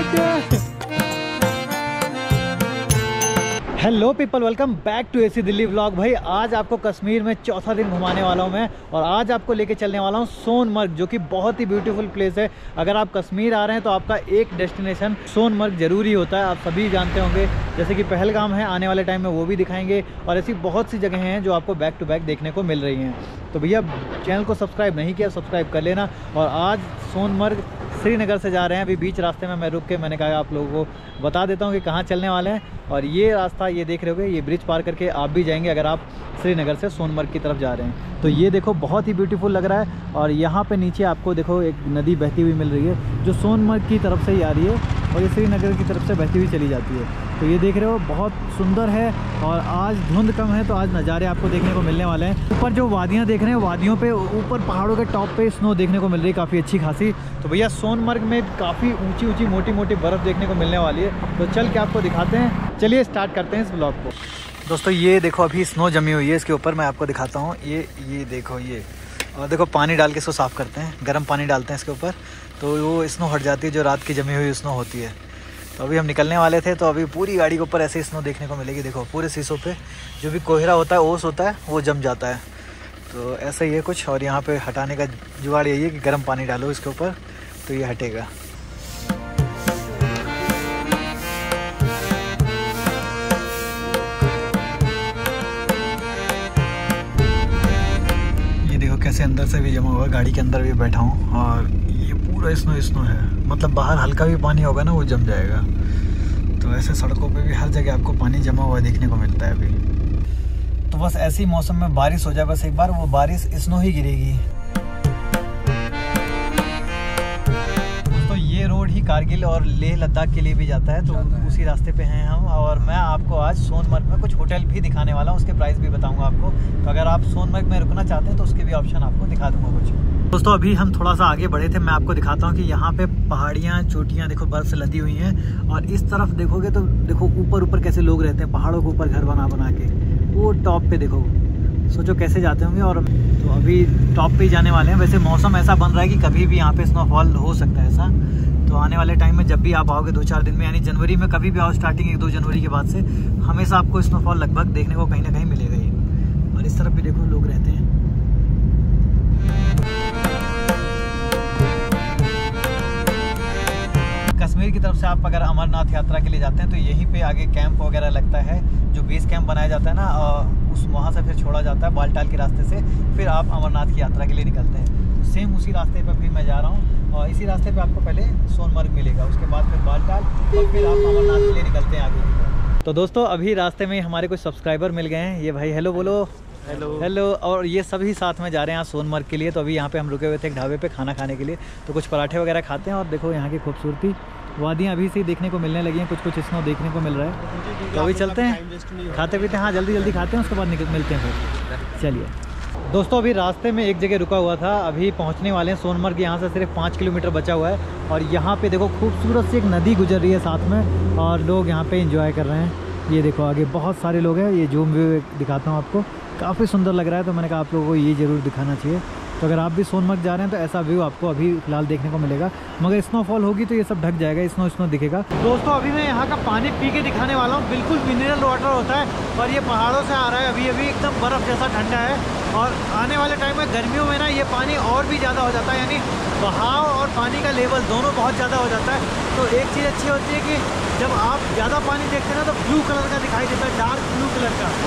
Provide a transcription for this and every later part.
Hello people, welcome back to AC Delhi vlog. भाई आज आपको कश्मीर में चौथा दिन घुमाने वाला हूं मैं, और आज आपको लेके चलने वाला हूं सोनमर्ग, जो कि बहुत ही ब्यूटीफुल प्लेस है। अगर आप कश्मीर आ रहे हैं तो आपका एक डेस्टिनेशन सोनमर्ग ज़रूरी होता है, आप सभी जानते होंगे। जैसे कि पहलगाम है, आने वाले टाइम में वो भी दिखाएंगे, और ऐसी बहुत सी जगहें हैं जो आपको बैक टू बैक देखने को मिल रही हैं। तो भैया चैनल को सब्सक्राइब नहीं किया, सब्सक्राइब कर लेना। और आज सोनमर्ग श्रीनगर से जा रहे हैं। अभी बीच रास्ते में मैं रुक के मैंने कहा आप लोगों को बता देता हूँ कि कहाँ चलने वाले हैं। और ये रास्ता ये देख रहे होगे, ये ब्रिज पार करके आप भी जाएंगे अगर आप श्रीनगर से सोनमर्ग की तरफ जा रहे हैं। तो ये देखो बहुत ही ब्यूटीफुल लग रहा है। और यहाँ पे नीचे आपको देखो एक नदी बहती हुई मिल रही है, जो सोनमर्ग की तरफ से ही आ रही है और ये श्रीनगर की तरफ से बहती हुई चली जाती है। तो ये देख रहे हो बहुत सुंदर है। और आज धुंध कम है तो आज नज़ारे आपको देखने को मिलने वाले हैं। ऊपर जो वादियाँ देख रहे हैं, वादियों पे ऊपर पहाड़ों के टॉप पे स्नो देखने को मिल रही है काफ़ी अच्छी खासी। तो भैया सोनमर्ग में काफ़ी ऊंची ऊंची मोटी मोटी बर्फ़ देखने को मिलने वाली है। तो चल के आपको दिखाते हैं, चलिए स्टार्ट करते हैं इस ब्लॉग को। दोस्तों ये देखो अभी स्नो जमी हुई है इसके ऊपर, मैं आपको दिखाता हूँ। ये देखो ये, और देखो पानी डाल के इसको साफ़ करते हैं, गर्म पानी डालते हैं इसके ऊपर, तो वो स्नो हट जाती है जो रात की जमी हुई स्नो होती है। तो अभी हम निकलने वाले थे, तो अभी पूरी गाड़ी के ऊपर ऐसे स्नो देखने को मिलेगी। देखो पूरे शीशों पे जो भी कोहरा होता है, ओस होता है, वो जम जाता है। तो ऐसा ही है कुछ। और यहाँ पे हटाने का जुगाड़ यही है कि गर्म पानी डालो इसके ऊपर, तो ये हटेगा। ये देखो कैसे अंदर से भी जमा हुआ, गाड़ी के अंदर भी बैठा हूँ, और ये पूरा स्नो है। मतलब बाहर हल्का भी पानी होगा ना, वो जम जाएगा। तो ऐसे सड़कों पे भी हर जगह आपको पानी जमा हुआ देखने को मिलता है अभी। तो बस ऐसे ही मौसम में बारिश हो जाए बस एक बार, वो बारिश स्नो ही गिरेगी। दोस्तों ये रोड ही कारगिल और लेह लद्दाख के लिए भी जाता है, तो उसी रास्ते पे हैं हम। और मैं आपको आज सोनमर्ग में कुछ होटल भी दिखाने वाला हूँ, उसके प्राइस भी बताऊँगा आपको। तो अगर आप सोनमर्ग में रुकना चाहते हैं तो उसके भी ऑप्शन आपको दिखा दूँगा कुछ। दोस्तों अभी हम थोड़ा सा आगे बढ़े थे, मैं आपको दिखाता हूँ कि यहाँ पे पहाड़ियाँ चोटियाँ देखो बर्फ से लदी हुई हैं। और इस तरफ देखोगे तो देखो ऊपर कैसे लोग रहते हैं पहाड़ों के ऊपर घर बना के, वो टॉप पे देखो, सोचो कैसे जाते होंगे। और तो अभी टॉप पे ही जाने वाले हैं। वैसे मौसम ऐसा बन रहा है कि कभी भी यहाँ पे स्नोफॉल हो सकता है ऐसा। तो आने वाले टाइम में जब भी आप आओगे 2-4 दिन में, यानी जनवरी में कभी भी आओ, स्टार्टिंग 1-2 जनवरी के बाद से हमेशा आपको स्नोफॉल लगभग देखने को कहीं ना कहीं मिलेगा ही। और इस तरफ भी देखो लोग रहते हैं। कश्मीर की तरफ से आप अगर अमरनाथ यात्रा के लिए जाते हैं तो यहीं पे आगे कैंप वगैरह लगता है, जो बेस कैंप बनाया जाता है ना, उस वहाँ से फिर छोड़ा जाता है बालटाल के रास्ते से, फिर आप अमरनाथ की यात्रा के लिए निकलते हैं। तो सेम उसी रास्ते पर भी मैं जा रहा हूँ, और इसी रास्ते पे आपको पहले सोनमर्ग मिलेगा, उसके बाद फिर बालटाल, और फिर आप अमरनाथ के लिए निकलते हैं आगे की तरफ। तो दोस्तों अभी रास्ते में हमारे कुछ सब्सक्राइबर मिल गए हैं। ये भाई हेलो बोलो। हेलो। और ये सभी साथ में जा रहे हैं सोनमर्ग के लिए। तो अभी यहाँ पे हम रुके हुए थे एक ढाबे पे खाना खाने के लिए, तो कुछ पराठे वगैरह खाते हैं। और देखो यहाँ की खूबसूरती, वादियाँ अभी से देखने को मिलने लगी हैं, कुछ स्नो देखने को मिल रहा है। तो अभी चलते हैं, खाते पीते हैं, हाँ जल्दी खाते हैं, उसके बाद मिलते हैं फिर। चलिए दोस्तों अभी रास्ते में एक जगह रुका हुआ था, अभी पहुँचने वाले हैं सोनमर्ग। यहाँ से सिर्फ 5 किलोमीटर बचा हुआ है। और यहाँ पे देखो खूबसूरत सी एक नदी गुजर रही है साथ में, और लोग यहाँ पे एंजॉय कर रहे हैं। ये देखो आगे बहुत सारे लोग हैं, ये जूम व्यू दिखाता हूँ आपको, काफ़ी सुंदर लग रहा है। तो मैंने कहा आप लोगों को ये ज़रूर दिखाना चाहिए। तो अगर आप भी सोनमर्ग जा रहे हैं तो ऐसा व्यू आपको अभी फ़िलहाल देखने को मिलेगा, मगर स्नोफॉल होगी तो ये सब ढक जाएगा, स्नो दिखेगा। दोस्तों अभी मैं यहाँ का पानी पी के दिखाने वाला हूँ, बिल्कुल मिनरल वाटर होता है, और ये पहाड़ों से आ रहा है। अभी एकदम बर्फ़ जैसा ठंडा है। और आने वाले टाइम में गर्मियों में ना ये पानी और भी ज़्यादा हो जाता है, यानी बहाव और पानी का लेवल दोनों बहुत ज़्यादा हो जाता है। तो एक चीज़ अच्छी होती है कि जब आप ज़्यादा पानी देखते हैं ना तो ब्लू कलर का दिखाई देता है, डार्क ब्लू कलर का।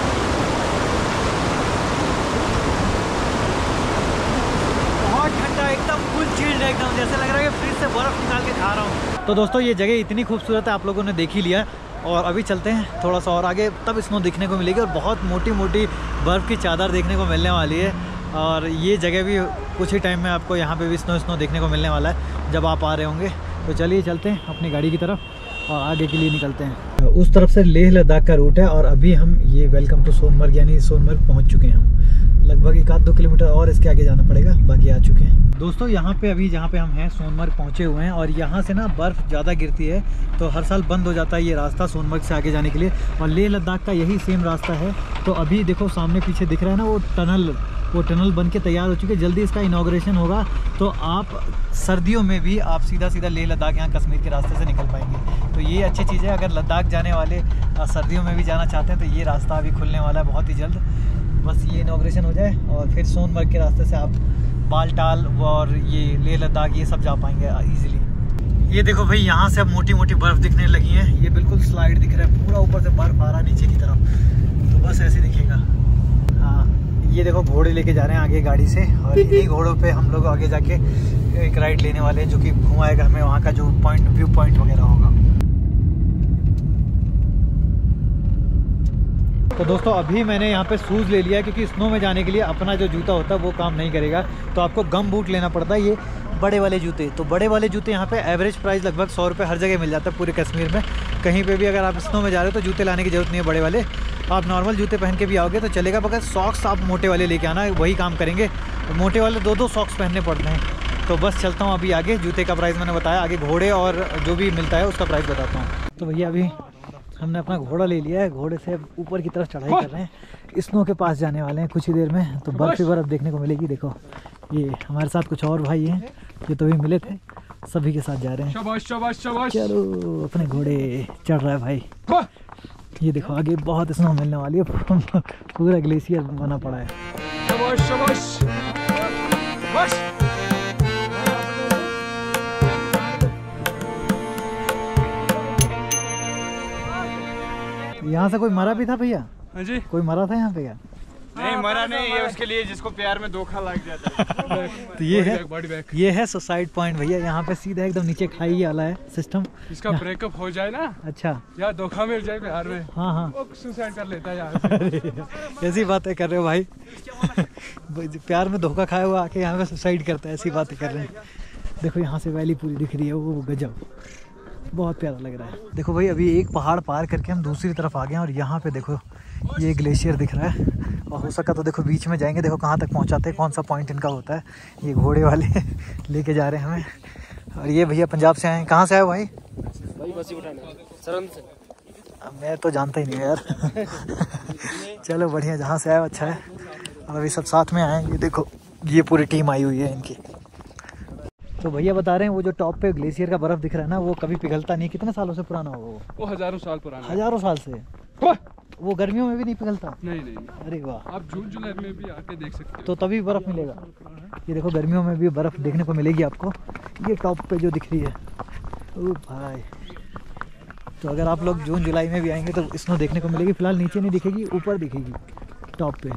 ठंडा एकदम फुल चिल्ड है, एकदम जैसे लग रहा है कि फ्रिज से बर्फ़ निकाल के खा रहा हूँ। तो दोस्तों ये जगह इतनी खूबसूरत है, आप लोगों ने देख ही लिया। और अभी चलते हैं थोड़ा सा और आगे, तब स्नो दिखने को मिलेगी, और बहुत मोटी मोटी बर्फ़ की चादर देखने को मिलने वाली है। और ये जगह भी कुछ ही टाइम में आपको यहाँ पे भी स्नो देखने को मिलने वाला है जब आप आ रहे होंगे। तो चलिए चलते हैं अपनी गाड़ी की तरफ और आगे के लिए निकलते हैं। उस तरफ से लेह लद्दाख का रूट है, और अभी हम ये वेलकम टू सोनमर्ग यानी सोनमर्ग पहुँच चुके हैं हम। लगभग 1-2 किलोमीटर और इसके आगे जाना पड़ेगा, बाकी आ चुके हैं। दोस्तों यहाँ पे अभी जहाँ पे हम हैं सोनमर्ग पहुँचे हुए हैं और यहाँ से ना बर्फ़ ज़्यादा गिरती है तो हर साल बंद हो जाता है ये रास्ता सोनमर्ग से आगे जाने के लिए, और लेह लद्दाख का यही सेम रास्ता है। तो अभी देखो सामने पीछे दिख रहा है ना वो टनल बन के तैयार हो चुकी है, जल्दी इसका इनाग्रेशन होगा। तो आप सर्दियों में भी आप सीधा सीधा लेह लद्दाख यहाँ कश्मीर के रास्ते से निकल पाएंगे। तो ये अच्छी चीज़ है, अगर लद्दाख जाने वाले सर्दियों में भी जाना चाहते हैं तो ये रास्ता अभी खुलने वाला है बहुत ही जल्द। बस ये इनाग्रेशन हो जाए और फिर सोनमर्ग के रास्ते से आप बालटाल और ये लेह लद्दाख ये सब जा पाएंगे इजीली। ये देखो भाई यहाँ से अब मोटी मोटी बर्फ़ दिखने लगी है, ये बिल्कुल स्लाइड दिख रहा है, पूरा ऊपर से बर्फ़ आ रहा है नीचे की तरफ, तो बस ऐसे दिखेगा। हाँ ये देखो घोड़े लेके जा रहे हैं आगे गाड़ी से, और इन्हीं घोड़ों पे हम लोग आगे जाके एक राइड लेने वाले हैं जो कि घुमाएगा हमें वहाँ का जो व्यू पॉइंट वगैरह होगा। तो दोस्तों अभी मैंने यहाँ पे शूज़ ले लिया है क्योंकि स्नो में जाने के लिए अपना जो जूता होता है वो काम नहीं करेगा, तो आपको गम बूट लेना पड़ता है, ये बड़े वाले जूते। तो बड़े वाले जूते यहाँ पे एवरेज प्राइस लगभग 100 रुपये हर जगह मिल जाता है पूरे कश्मीर में। कहीं पे भी अगर आप स्नो में जा रहे हो तो जूते लाने की ज़रूरत नहीं है बड़े वाले, आप नॉर्मल जूते पहन के भी आओगे तो चलेगा। मगर सॉक्स आप मोटे वाले लेके आना, वही काम करेंगे। मोटे वाले 2-2 सॉक्स पहनने पड़ते हैं। तो बस चलता हूँ अभी आगे, जूते का प्राइस मैंने बताया, आगे घोड़े और जो भी मिलता है उसका प्राइस बताता हूँ। तो भैया अभी हमने अपना घोड़ा ले लिया है, घोड़े से ऊपर की तरफ चढ़ाई कर रहे हैं, स्नो के पास जाने वाले हैं कुछ ही देर में। तो बर्फ़ ही बर्फ़ देखने को मिलेगी। देखो ये हमारे साथ कुछ और भाई हैं जो तो भी मिले थे, सभी के साथ जा रहे हैं। शाबाश शाबाश शाबाश। चलो अपने घोड़े चढ़ रहा है भाई। ये देखो आगे बहुत स्नो मिलने वाली है, पूरा ग्लेशियर बना पड़ा है। शाबाश शाबाश। यहाँ से कोई मरा भी था भैया? हाँ जी, कोई मरा था यहाँ पे क्या? नहीं मरा नहीं, ये उसके लिए जिसको प्यार में धोखा लग जाता है। तो ये है सुसाइड पॉइंट भैया, यहाँ पे सीधा एकदम नीचे खाई वाला है सिस्टम। इसका ब्रेकअप हो जाए ना, अच्छा या धोखा मिल जाए प्यार में, हाँ हाँ, वो सुसाइड कर लेता है यार। ऐसी बातें कर रहे हो भाई, प्यार में धोखा खाया हुआ आके यहाँ पे सुसाइड करता है, ऐसी बातें कर रहे हैं। देखो यहाँ से वैली पूरी दिख रही है, वो गजब, बहुत प्यारा लग रहा है। देखो भाई अभी एक पहाड़ पार करके हम दूसरी तरफ आ गए हैं और यहाँ पे देखो ये ग्लेशियर दिख रहा है, और हो सका तो देखो बीच में जाएंगे, देखो कहाँ तक पहुँचाते हैं, कौन सा पॉइंट इनका होता है। ये घोड़े वाले लेके जा रहे हैं हमें। और ये भैया पंजाब से आए, कहाँ से आए भाई? सरन से। मैं तो जानता ही नहीं यार। चलो बढ़िया, जहाँ से आए अच्छा है। और अभी सब साथ में आए, ये देखो ये पूरी टीम आई हुई है इनकी। तो भैया बता रहे हैं वो जो टॉप पे ग्लेशियर का बर्फ दिख रहा है ना, वो कभी पिघलता नहीं। कितने सालों से पुराना हो वो? हजारों साल पुराना। हजारों साल से? वो गर्मियों में भी नहीं पिघलता? नहीं। अरे वाह, आप जून जुलाई में भी आके देख सकते हो, तो तभी बर्फ मिलेगा। ये देखो गर्मियों में भी बर्फ देखने को मिलेगी आपको, ये टॉप पे जो दिख रही है। ओ भाई, तो अगर आप लोग जून जुलाई में भी आएंगे तो स्नो देखने को मिलेगी। फिलहाल नीचे नहीं दिखेगी, ऊपर दिखेगी टॉप पे।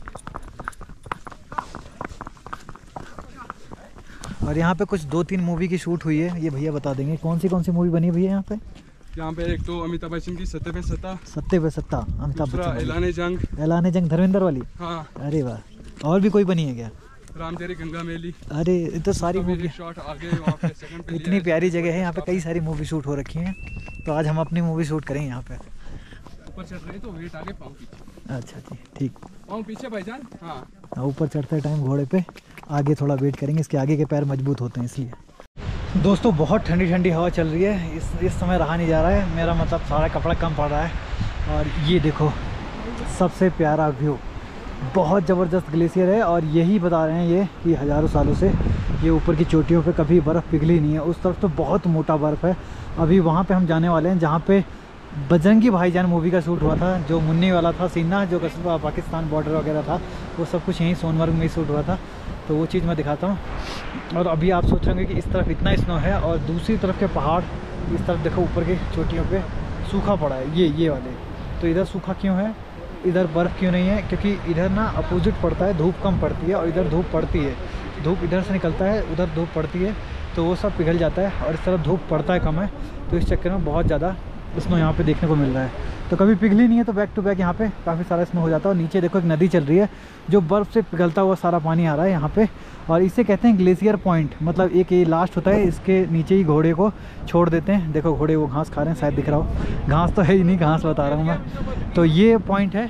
और यहाँ पे कुछ 2-3 मूवी की शूट हुई है, ये भैया बता देंगे कौन सी मूवी बनी है भैया यहाँ पे? यहाँ पे एक तो अमिताभ बच्चन की सत्ते पे सत्ता, अमिताभ बच्चन। ऐलान जंग धर्मेंद्र वाली। हाँ। अरे वाह, और भी कोई बनी है क्या? राम तेरी गंगा मैली। अरे ये तो सारी मूवी शॉट आगे वहाँ पे सेकंड पे। इतनी प्यारी जगह है यहाँ पे, कई सारी मूवी शूट हो रखी हैं। तो आज हम अपनी मूवी शूट करेंगे यहाँ पे। ऊपर चढ़ रहे तो वेट आगे पाँव पीछे। अच्छा जी ठीक, पाँव पीछे भाईजान। हाँ, ऊपर चढ़ते टाइम घोड़े पे आगे थोड़ा वेट करेंगे, इसके आगे के पैर मजबूत होते हैं इसलिए। दोस्तों बहुत ठंडी ठंडी हवा चल रही है, इस समय रहा नहीं जा रहा है, मेरा मतलब सारा कपड़ा कम पड़ रहा है। और ये देखो सबसे प्यारा व्यू, बहुत ज़बरदस्त ग्लेशियर है। और यही बता रहे हैं ये कि हज़ारों सालों से ये ऊपर की चोटियों पे कभी बर्फ़ पिघली नहीं है। उस तरफ तो बहुत मोटा बर्फ़ है। अभी वहाँ पे हम जाने वाले हैं जहाँ पे बजरंगी भाईजान मूवी का शूट हुआ था, जो मुन्नी वाला था सीन ना, जो पाकिस्तान बॉर्डर वगैरह था, वो सब कुछ यहीं सोनमर्ग में ही शूट हुआ था। तो वो चीज़ मैं दिखाता हूँ। और अभी आप सोच रहे होंगे कि इस तरफ इतना स्नो है और दूसरी तरफ के पहाड़, इस तरफ देखो ऊपर के चोटियों पे सूखा पड़ा है, ये वाले। तो इधर सूखा क्यों है, इधर बर्फ़ क्यों नहीं है? क्योंकि इधर ना अपोजिट पड़ता है, धूप कम पड़ती है, और इधर धूप पड़ती है। धूप इधर से निकलता है, उधर धूप पड़ती है, तो वो सब पिघल जाता है। और इस तरफ धूप पड़ता है कम है, तो इस चक्कर में बहुत ज़्यादा स्नो यहाँ पे देखने को मिल रहा है। तो कभी पिघली नहीं है तो बैक टू बैक यहाँ पे काफ़ी सारा स्नो हो जाता है। और नीचे देखो एक नदी चल रही है, जो बर्फ़ से पिघलता हुआ सारा पानी आ रहा है यहाँ पे। और इसे कहते हैं ग्लेशियर पॉइंट, मतलब एक ये लास्ट होता है, इसके नीचे ही घोड़े को छोड़ देते हैं। देखो घोड़े वो घास खा रहे हैं, शायद दिख रहा हो, घास तो है ही नहीं, घास बता रहा हूँ मैं। तो ये पॉइंट है,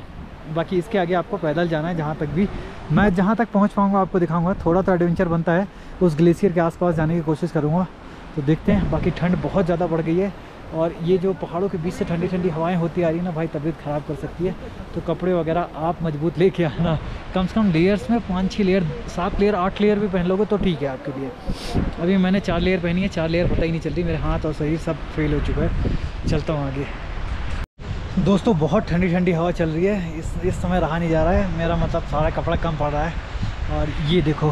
बाकी इसके आगे आपको पैदल जाना है। जहाँ तक भी मैं जहाँ तक पहुँच पाऊँगा आपको दिखाऊँगा। थोड़ा तो एडवेंचर बनता है, उस ग्लेशियर के आसपास जाने की कोशिश करूँगा। तो देखते हैं। बाकी ठंड बहुत ज़्यादा बढ़ गई है और ये जो पहाड़ों के बीच से ठंडी ठंडी हवाएं होती आ रही है ना भाई, तबीयत ख़राब कर सकती है। तो कपड़े वगैरह आप मजबूत लेके आना, कम से कम लेयर्स में 5-6 लेयर, 7 लेयर 8 लेयर भी पहन लोगे तो ठीक है आपके लिए। अभी मैंने 4 लेयर पहनी है, 4 लेयर पता ही नहीं चलती, मेरे हाथ और शरीर सब फेल हो चुका है। चलता हूँ आगे। दोस्तों बहुत ठंडी ठंडी हवा चल रही है, इस समय रहा नहीं जा रहा है मेरा, मतलब सारा कपड़ा कम पड़ रहा है। और ये देखो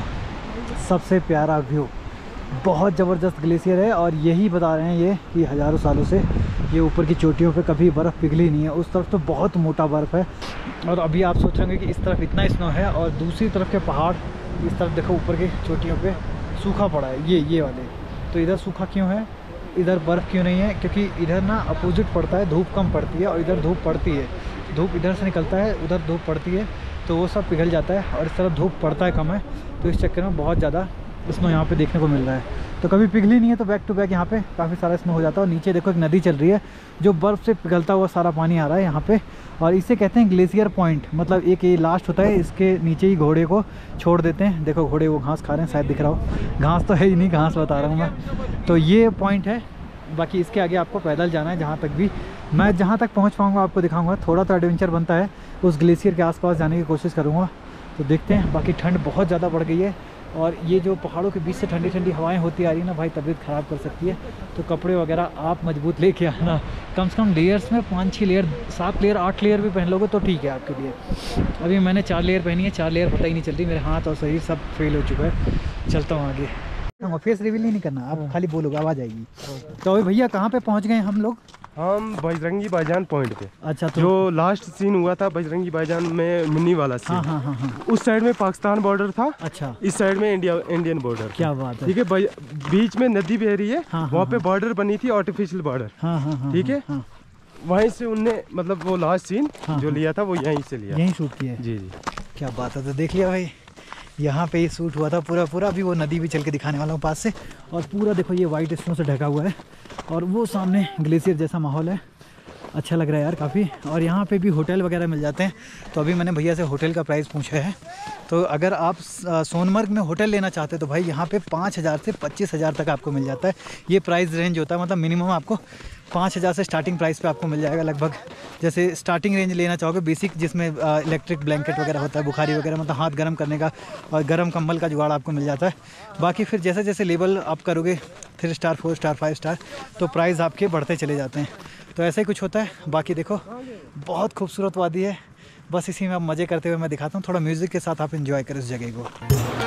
सबसे प्यारा व्यू, बहुत ज़बरदस्त ग्लेशियर है। और यही बता रहे हैं ये कि हज़ारों सालों से ये ऊपर की चोटियों पे कभी बर्फ़ पिघली नहीं है। उस तरफ तो बहुत मोटा बर्फ़ है। और अभी आप सोच रहे होंगे कि इस तरफ इतना स्नो है और दूसरी तरफ के पहाड़, इस तरफ देखो ऊपर की चोटियों पे सूखा पड़ा है ये वाले। तो इधर सूखा क्यों है, इधर बर्फ़ क्यों नहीं है? क्योंकि इधर ना अपोजिट पड़ता है, धूप कम पड़ती है और इधर धूप पड़ती है। धूप इधर से निकलता है, उधर धूप पड़ती है, तो वो सब पिघल जाता है। और इस तरफ धूप पड़ता है कम है, तो इस चक्कर में बहुत ज़्यादा स्नो यहाँ पे देखने को मिल रहा है। तो कभी पिघली नहीं है तो बैक टू बैक यहाँ पे काफ़ी सारा स्नो हो जाता है। और नीचे देखो एक नदी चल रही है, जो बर्फ़ से पिघलता हुआ सारा पानी आ रहा है यहाँ पे। और इसे कहते हैं ग्लेशियर पॉइंट। मतलब एक ये लास्ट होता है, इसके नीचे ही घोड़े को छोड़ देते हैं। देखो घोड़े वो घास खा रहे हैं, शायद दिख रहा हो। घास तो है ही नहीं, घास बता रहा हूँ मैं। तो ये पॉइंट है। बाकी इसके आगे आपको पैदल जाना है। जहाँ तक भी मैं जहाँ तक पहुँच पाऊँगा आपको दिखाऊँगा। थोड़ा तो एडवेंचर बनता है, उस ग्लेशियर के आसपास जाने की कोशिश करूँगा। तो देखते हैं। बाकी ठंड बहुत ज़्यादा बढ़ गई है और ये जो पहाड़ों के बीच से ठंडी ठंडी हवाएं होती आ रही है ना भाई, तबीयत ख़राब कर सकती है। तो कपड़े वगैरह आप मजबूत लेके आना, कम से कम लेयर्स में 5-6 लेयर, 7 लेयर 8 लेयर भी पहन लोगे तो ठीक है आपके लिए। अभी मैंने 4 लेयर पहनी है, 4 लेयर पता ही नहीं चलती, मेरे हाथ और शरीर सब फेल हो चुका है। चलता हूँ आगे। फेस रिवील नहीं करना, आप खाली बोलोगे, आवाज़ आएगी। तो अभी भैया कहाँ पे पहुँच गए हम लोग? हम बजरंगी भाईजान पॉइंट पे। अच्छा। तो जो लास्ट सीन हुआ था बजरंगी भाईजान में, मुन्नी वाला सीन। हाँ। उस साइड में पाकिस्तान बॉर्डर था। अच्छा। इस साइड में इंडियन बॉर्डर। क्या बात है। ठीक है, बीच में नदी बह रही है। वहाँ पे बॉर्डर बनी थी, आर्टिफिशियल बॉर्डर। ठीक है, वहीं से उनने मतलब वो लास्ट सीन जो लिया था वो यहीं से लिया, यहीं शूट किया है। जी। क्या बात है। तो देख लिया भाई, यहाँ पे ही शूट हुआ था पूरा। अभी वो नदी भी चल के दिखाने वाला हूँ पास से। और पूरा देखो ये वाइट स्नो से ढका हुआ है और वो सामने ग्लेशियर जैसा माहौल है। अच्छा लग रहा है यार काफ़ी। और यहाँ पे भी होटल वगैरह मिल जाते हैं। तो अभी मैंने भैया से होटल का प्राइस पूछा है। तो अगर आप सोनमर्ग में होटल लेना चाहते हैं तो भाई यहाँ पे 5,000 से 25,000 तक आपको मिल जाता है। ये प्राइस रेंज होता है, मतलब मिनिमम आपको 5,000 से स्टार्टिंग प्राइस पे आपको मिल जाएगा लगभग। जैसे स्टार्टिंग रेंज लेना चाहोगे बेसिक, जिसमें इलेक्ट्रिक ब्लैंकेट वगैरह होता है, बुखारी वगैरह, मतलब हाथ गर्म करने का और गर्म कंबल का जुगाड़ आपको मिल जाता है। बाकी फिर जैसे जैसे लेवल आप करोगे 3 स्टार 4 स्टार 5 स्टार, तो प्राइस आपके बढ़ते चले जाते हैं। तो ऐसा ही कुछ होता है। बाकी देखो बहुत खूबसूरत वादी है, बस इसी में आप मज़े करते हुए मैं दिखाता हूँ। थोड़ा म्यूज़िक के साथ आप एंजॉय करें इस जगह को।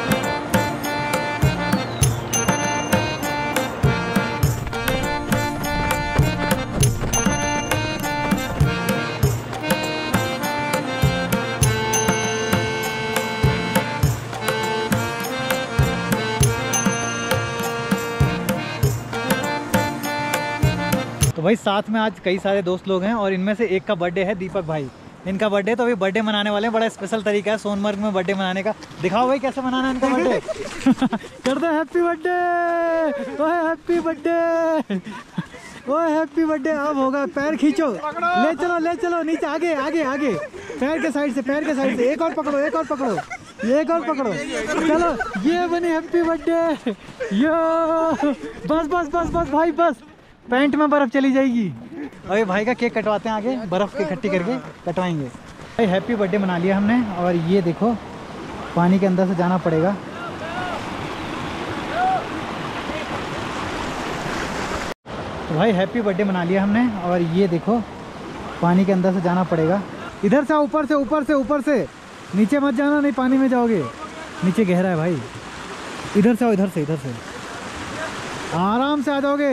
तो भाई साथ में आज कई सारे दोस्त लोग हैं और इनमें से एक का बर्थडे है, दीपक भाई। इनका बर्थडे, तो अभी बर्थडे मनाने वाले हैं। बड़ा स्पेशल तरीका है सोनमर्ग में बर्थडे मनाने का। दिखाओ भाई कैसे मनाना है इनका बर्थडे। कर दो हैप्पी बर्थडे, ओए हैप्पी बर्थडे, ओए हैप्पी बर्थडे। अब होगा, पैर खींचो, ले चलो नीचे, आगे पैर के साइड से एक और पकड़ो, एक और पकड़ो। चलो ये बनी हैप्पी बर्थडे। यो बस भाई, बस पैंट में बर्फ़ चली जाएगी। अरे भाई का केक कटवाते हैं, आगे बर्फ़ के इकट्ठी करके कटवाएंगे। भाई हैप्पी बर्थडे मना लिया हमने। और ये देखो पानी के अंदर से जाना पड़ेगा। तो भाई हैप्पी बर्थडे मना लिया हमने और ये देखो पानी के अंदर से जाना पड़ेगा। इधर से ऊपर से नीचे मत जाना, नहीं पानी में जाओगे, नीचे गहरा है भाई। इधर से आओ, इधर से आराम से आ जाओगे,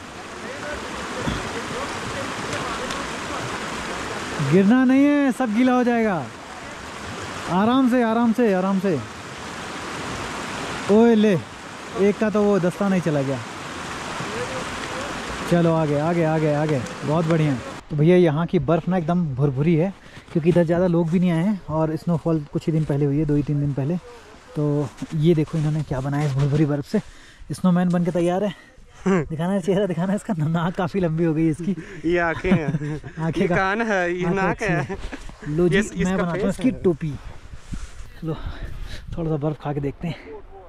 गिरना नहीं है, सब गीला हो जाएगा। आराम से। ओए ले, एक का तो वो दस्ता नहीं चला गया। चलो आगे, बहुत बढ़िया। तो भैया यहाँ की बर्फ़ ना एकदम भुरभुरी है, क्योंकि इधर ज़्यादा लोग भी नहीं आए हैं और स्नोफॉल कुछ ही दिन पहले हुई है, 2-3 दिन पहले। तो ये देखो इन्होंने क्या बनाया इस भुरभुरी बर्फ़ से। स्नोमैन बन के तैयार है। दिखाना है चेहरा, दिखाना है इसका। नाक काफी लंबी हो गई इसकी। ये आंखें हैं, आंखें का कान है, ये नाक है। लो जी मैं बनाता हूँ इसकी टोपी। लो थोड़ा सा बर्फ खा के देखते हैं।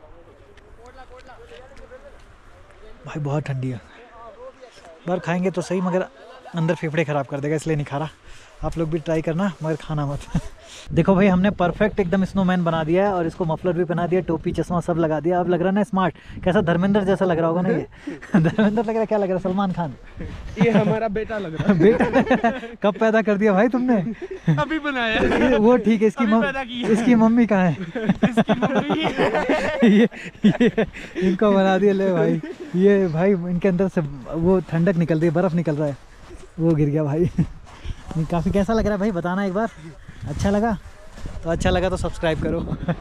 भाई बहुत ठंडी है, बर्फ खाएंगे तो सही मगर अंदर फेफड़े ख़राब कर देगा, इसलिए नहीं खा रहा। आप लोग भी ट्राई करना मगर खाना मत। देखो भाई हमने परफेक्ट एकदम स्नोमैन बना दिया है और इसको मफलर भी पहना दिया, टोपी चश्मा सब लगा दिया। अब लग रहा है ना स्मार्ट, कैसा धर्मेंद्र जैसा लग रहा होगा ना ये। धर्मेंद्र लग रहा है, क्या लग रहा है? सलमान खान। ये हमारा बेटा लग रहा है। बेटा कब पैदा कर दिया भाई तुमने? अभी बनाया। वो ठीक है, इसकी मम्मी कहाँ है? ये इनको बना दिया। ले भाई ये भाई इनके अंदर से वो ठंडक निकल रही है, बर्फ़ निकल रहा है, वो गिर गया भाई। काफ़ी कैसा लग रहा है भाई बताना एक बार। अच्छा लगा तो सब्सक्राइब करो।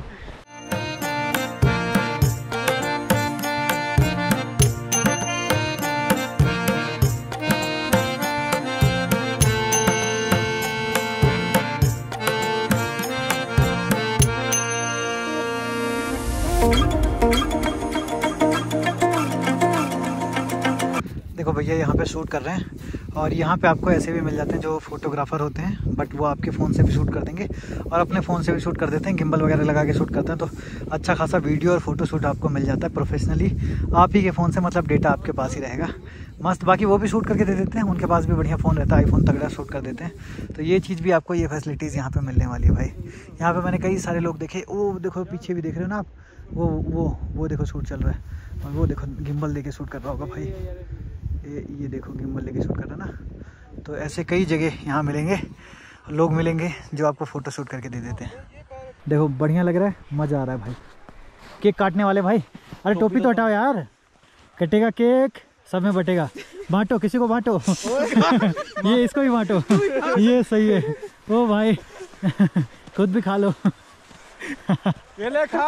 देखो भैया यहाँ पे शूट कर रहे हैं और यहाँ पे आपको ऐसे भी मिल जाते हैं जो फोटोग्राफर होते हैं, बट वो आपके फ़ोन से भी शूट कर देंगे और अपने फ़ोन से भी शूट कर देते हैं, गिम्बल वगैरह लगा के शूट करते हैं। तो अच्छा खासा वीडियो और फोटो शूट आपको मिल जाता है प्रोफेशनली आप ही के फ़ोन से, मतलब डेटा आपके पास ही रहेगा मस्त। बाकी वो भी शूट करके दे देते हैं, उनके पास भी बढ़िया फ़ोन रहता है, आईफोन तगड़ा शूट कर देते हैं। तो ये चीज़ भी आपको, ये फैसिलिटीज़ यहाँ पर मिलने वाली है भाई। यहाँ पर मैंने कई सारे लोग देखे, वो देखो पीछे भी देख रहे हो ना आप, वो देखो शूट चल रहा है और वो देखो गिम्बल दे के शूट कर रहा होगा भाई। ये देखो गिम्बल लेके शूट कर रहा है ना। तो ऐसे कई जगह यहाँ मिलेंगे, लोग मिलेंगे जो आपको फ़ोटो शूट करके दे देते हैं। देखो बढ़िया लग रहा है, मज़ा आ रहा है भाई। केक काटने वाले भाई, अरे टोपी तो हटाओ यार, कटेगा केक, सब में बटेगा। बांटो, किसी को बांटो। ये इसको भी बांटो, ये सही है। ओ भाई खुद भी खा लो। खा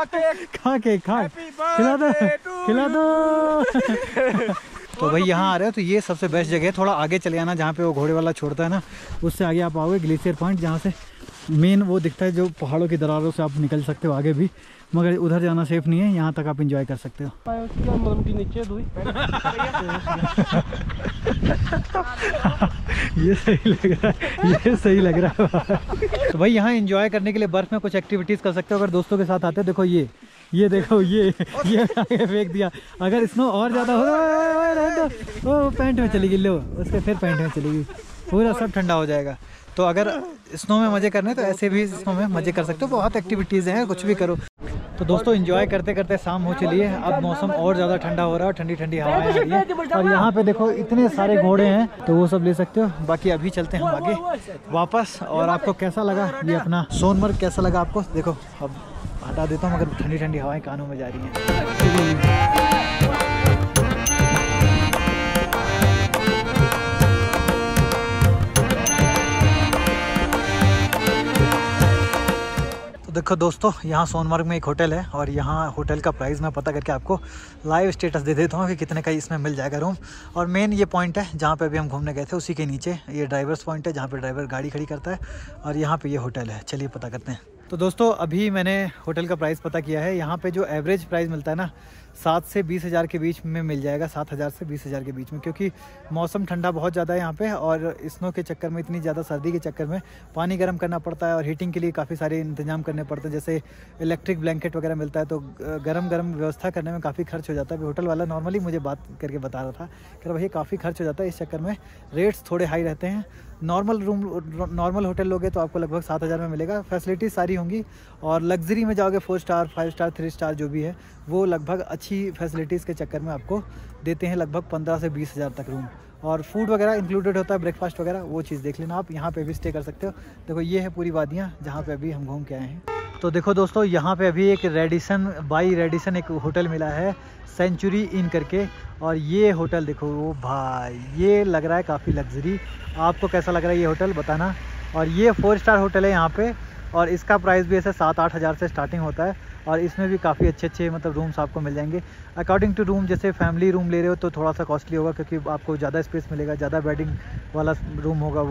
खिला दो। तो भाई यहाँ आ रहे हो तो ये सबसे बेस्ट जगह है। थोड़ा आगे चले आना, जहाँ पे वो घोड़े वाला छोड़ता है ना, उससे आगे आप आओगे ग्लेशियर पॉइंट, जहाँ से मेन वो दिखता है जो पहाड़ों की दरारों से आप निकल सकते हो आगे भी, मगर उधर जाना सेफ नहीं है, यहाँ तक आप इंजॉय कर सकते हो। ये सही लग रहा है, ये सही लग रहा है। तो भाई यहाँ इंजॉय करने के लिए बर्फ़ में कुछ एक्टिविटीज़ कर सकते हो अगर दोस्तों के साथ आते हो। देखो ये देखो ये आगे फेंक दिया। अगर स्नो और ज़्यादा हो वो पैंट में चली गई, लो उसके फिर पैंट में चली गई, पूरा सब ठंडा हो जाएगा। तो अगर स्नो में मज़े करने तो ऐसे भी स्नो में मज़े कर सकते हो, बहुत एक्टिविटीज़ हैं, कुछ भी करो। तो दोस्तों एंजॉय करते करते शाम हो चली है, अब मौसम और ज़्यादा ठंडा हो रहा है, ठंडी ठंडी हवाएं आ रही है और यहाँ पे देखो इतने सारे घोड़े हैं, तो वो सब ले सकते हो। बाकी अभी चलते हैं हम आगे वापस। और आपको कैसा लगा ये अपना सोनमर्ग, कैसा लगा आपको? देखो अब हटा देता हूँ, मगर ठंडी ठंडी हवाएं कानों में जा रही हैं। देखो दोस्तों यहाँ सोनमर्ग में एक होटल है और यहाँ होटल का प्राइस मैं पता करके आपको लाइव स्टेटस दे देता हूँ कि कितने का इसमें मिल जाएगा रूम। और मेन ये पॉइंट है जहाँ पे अभी हम घूमने गए थे, उसी के नीचे ये ड्राइवर्स पॉइंट है जहाँ पे ड्राइवर गाड़ी खड़ी करता है और यहाँ पे ये होटल है। चलिए पता करते हैं। तो दोस्तों अभी मैंने होटल का प्राइस पता किया है। यहाँ पे जो एवरेज प्राइस मिलता है ना 7 से 20 हज़ार के बीच में मिल जाएगा, 7,000 से 20 हज़ार के बीच में, क्योंकि मौसम ठंडा बहुत ज़्यादा है यहाँ पे और स्नो के चक्कर में, इतनी ज़्यादा सर्दी के चक्कर में पानी गर्म करना पड़ता है और हीटिंग के लिए काफ़ी सारे इंतजाम करने पड़ते हैं, जैसे इलेक्ट्रिक ब्लैंकेट वगैरह मिलता है, तो गर्म व्यवस्था करने में काफ़ी खर्च हो जाता है। होटल वाला नॉर्मली मुझे बात करके बता रहा था कि भाई काफ़ी खर्च हो जाता है, इस चक्कर में रेट्स थोड़े हाई रहते हैं। नॉर्मल होटल लोगे तो आपको लगभग 7,000 में मिलेगा, फैसिलिटीज़ सारी होंगी। और लग्जरी में जाओगे 4 स्टार 5 स्टार 3 स्टार जो भी है वो लगभग अच्छी फैसिलिटीज़ के चक्कर में आपको देते हैं लगभग 15 से 20 हज़ार तक रूम। और फूड वगैरह इंक्लूडेड होता है, ब्रेकफास्ट वगैरह, वो चीज़ देख लेना आप। यहाँ पे भी स्टे कर सकते हो। देखो ये है पूरी वादियाँ जहाँ पे अभी हम घूम के आए हैं। तो देखो दोस्तों यहाँ पे अभी एक रेडिसन एक होटल मिला है, सेंचुरी इन करके। और ये होटल देखो वो भाई, ये लग रहा है काफ़ी लग्जरी। आपको कैसा लग रहा है ये होटल बताना। और ये 4 स्टार होटल है यहाँ पे और इसका प्राइस भी ऐसे 7-8 हज़ार से स्टार्टिंग होता है और इसमें भी काफ़ी अच्छे मतलब रूम्स आपको मिल जाएंगे अकॉर्डिंग टू रूम। जैसे फैमिली रूम ले रहे हो तो थोड़ा सा कॉस्टली होगा क्योंकि आपको ज़्यादा स्पेस मिलेगा, ज़्यादा बेडिंग वाला रूम होगा वो।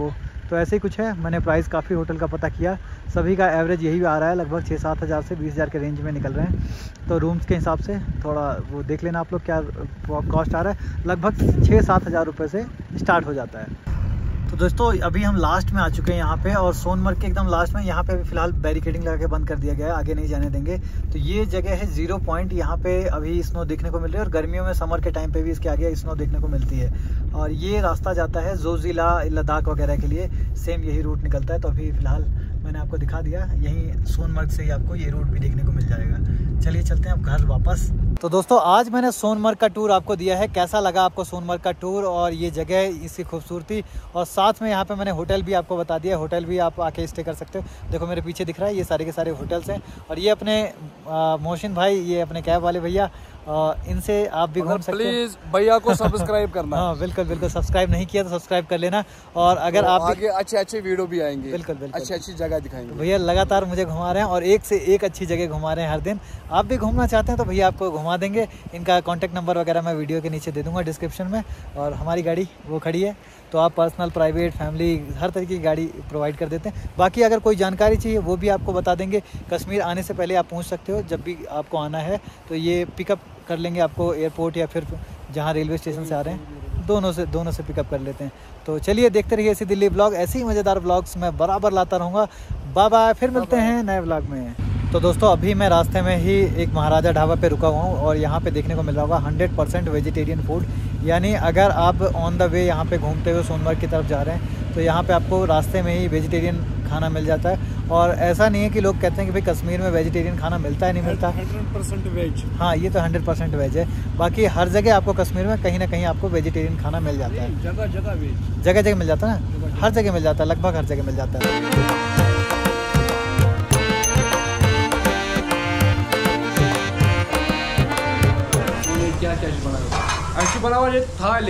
तो ऐसे ही कुछ है। मैंने प्राइस काफ़ी होटल का पता किया, सभी का एवरेज यही आ रहा है, लगभग 6-7 हज़ार से 20 हज़ार के रेंज में निकल रहे हैं। तो रूम्स के हिसाब से थोड़ा वो देख लेना आप लोग क्या कॉस्ट आ रहा है। लगभग 6-7 हज़ार रुपये से स्टार्ट हो जाता है। तो दोस्तों अभी हम लास्ट में आ चुके हैं यहाँ पे, और सोनमर्ग के एकदम लास्ट में। यहाँ पे अभी फिलहाल बैरिकेडिंग लगा के बंद कर दिया गया है, आगे नहीं जाने देंगे। तो ये जगह है 0 पॉइंट। यहाँ पे अभी स्नो देखने को मिल रही है, और गर्मियों में समर के टाइम पे भी इसके आगे स्नो देखने को मिलती है। और ये रास्ता जाता है जोजिला, लद्दाख वगैरह के लिए, सेम यही रूट निकलता है। तो अभी फिलहाल मैंने आपको दिखा दिया, यहीं सोनमर्ग से ही आपको ये रूट भी देखने को मिल जाएगा। चलिए चलते हैं अब घर वापस। तो दोस्तों आज मैंने सोनमर्ग का टूर आपको दिया है। कैसा लगा आपको सोनमर्ग का टूर और ये जगह, इसकी खूबसूरती, और साथ में यहाँ पे मैंने होटल भी आपको बता दिया। होटल भी आप आके स्टे कर सकते हो। देखो मेरे पीछे दिख रहा है, ये सारे के सारे होटल्स हैं। और ये अपने मोहसिन भाई, ये अपने कैब वाले भैया, इनसे आप भी घूम सकते हैं। प्लीज भैया को सब्सक्राइब करना। हाँ बिल्कुल बिल्कुल, सब्सक्राइब नहीं किया तो सब्सक्राइब कर लेना। और अगर आप आगे अच्छे वीडियो भी आएंगे, बिल्कुल बिल्कुल अच्छी जगह दिखाएंगे। तो भैया लगातार मुझे घुमा रहे हैं, और एक से एक अच्छी जगह घुमा रहे हैं हर दिन। आप भी घूमना चाहते हैं तो भैया आपको घुमा देंगे। इनका कॉन्टैक्ट नंबर वगैरह मैं वीडियो के नीचे दे दूंगा डिस्क्रिप्शन में। और हमारी गाड़ी वो खड़ी है, तो आप पर्सनल, प्राइवेट, फैमिली, हर तरीके की गाड़ी प्रोवाइड कर देते हैं। बाकी अगर कोई जानकारी चाहिए वो भी आपको बता देंगे। कश्मीर आने से पहले आप पूछ सकते हो, जब भी आपको आना है तो ये पिकअप कर लेंगे आपको एयरपोर्ट या फिर जहाँ रेलवे स्टेशन से आ रहे हैं, दोनों से पिकअप कर लेते हैं। तो चलिए देखते रहिए ऐसी दिल्ली ब्लॉग, ऐसे ही मज़ेदार ब्लॉग्स मैं बराबर लाता रहूँगा। बाय बाय, फिर मिलते हैं नए ब्लॉग में। तो दोस्तों अभी मैं रास्ते में ही एक महाराजा ढाबा पे रुका हुआ हूँ, और यहाँ पे देखने को मिल रहा होगा 100% वेजिटेरियन फूड। यानी अगर आप ऑन द वे यहाँ पे घूमते हुए सोनमर्ग की तरफ जा रहे हैं तो यहाँ पे आपको रास्ते में ही वेजिटेरियन खाना मिल जाता है। और ऐसा नहीं है कि लोग कहते हैं कि भाई कश्मीर में वेजिटेरियन खाना मिलता है, नहीं मिलता। 100% वेज। हाँ ये तो 100% वेज है। बाकी हर जगह आपको कश्मीर में कहीं ना कहीं आपको वेजिटेरियन खाना मिल जाता है। जगह जगह वेज, जगह जगह मिल जाता है ना, हर जगह मिल जाता है, लगभग हर जगह मिल जाता है। क्या क्या बना ऐसी बना हुआ थाली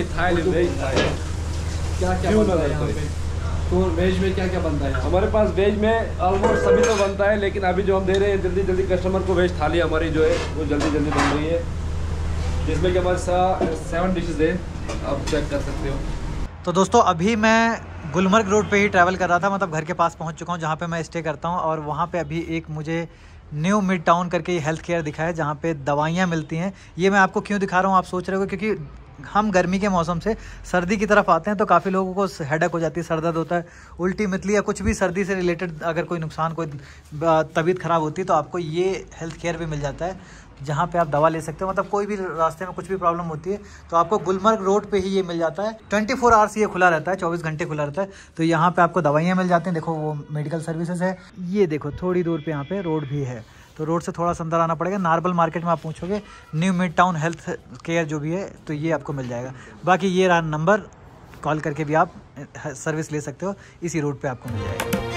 क्या क्या बनता है यहाँ पे? तो वेज में क्या क्या बनता है? हमारे पास वेज में ऑलमोस्ट सभी तो बनता है, लेकिन अभी जो हम दे रहे हैं जल्दी जल्दी कस्टमर को वेज थाली हमारी जो है वो जल्दी जल्दी बन रही है, जिसमें कि हमारे 7 डिशेज है, आप चेक कर सकते हो। तो दोस्तों अभी मैं गुलमर्ग रोड पे ही ट्रैवल कर रहा था, मतलब घर के पास पहुंच चुका हूं जहां पे मैं स्टे करता हूं। और वहां पे अभी एक मुझे न्यू मिड टाउन करके हेल्थ केयर दिखा है, जहाँ पे दवाइयाँ मिलती हैं। ये मैं आपको क्यों दिखा रहा हूँ आप सोच रहे हो, क्योंकि हम गर्मी के मौसम से सर्दी की तरफ आते हैं तो काफ़ी लोगों को हेडेक हो जाती है, सर दर्द होता है, उल्टी मितली या कुछ भी सर्दी से रिलेटेड अगर कोई नुकसान, कोई तबीयत ख़राब होती है तो आपको ये हेल्थ केयर भी मिल जाता है, जहाँ पे आप दवा ले सकते हो। मतलब कोई भी रास्ते में कुछ भी प्रॉब्लम होती है तो आपको गुलमर्ग रोड पे ही ये मिल जाता है। 24 आवर्स ये खुला रहता है, 24 घंटे खुला रहता है। तो यहाँ पे आपको दवाइयाँ मिल जाती हैं। देखो वो मेडिकल सर्विसेज है, ये देखो थोड़ी दूर पे यहाँ पे रोड भी है, तो रोड से थोड़ा सा अंदर आना पड़ेगा। नार्बल मार्केट में आप पूछोगे new mid town health care जो भी है तो ये आपको मिल जाएगा। बाकी ये रहा नंबर, कॉल करके भी आप सर्विस ले सकते हो, इसी रोड पे आपको मिल जाएगा।